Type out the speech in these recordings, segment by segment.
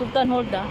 Sultan, hold ah.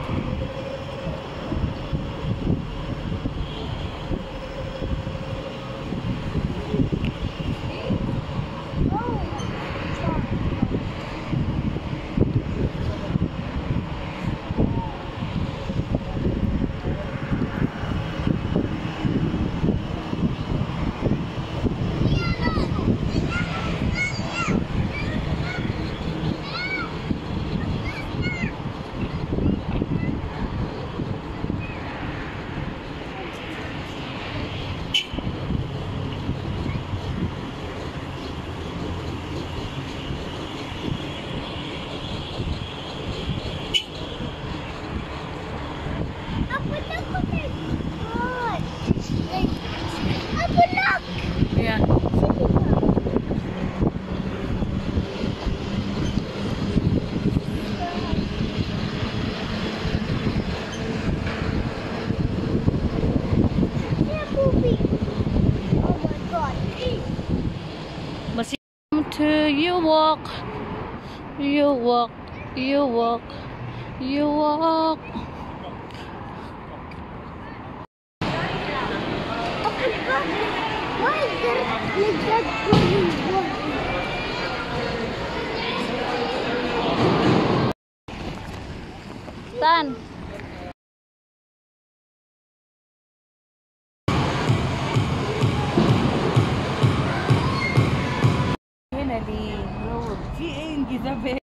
Yeah. To you walk, you walk, you walk, you walk. Why is there like that going on? Tan. هنا ليه؟ في ايه انجذاب؟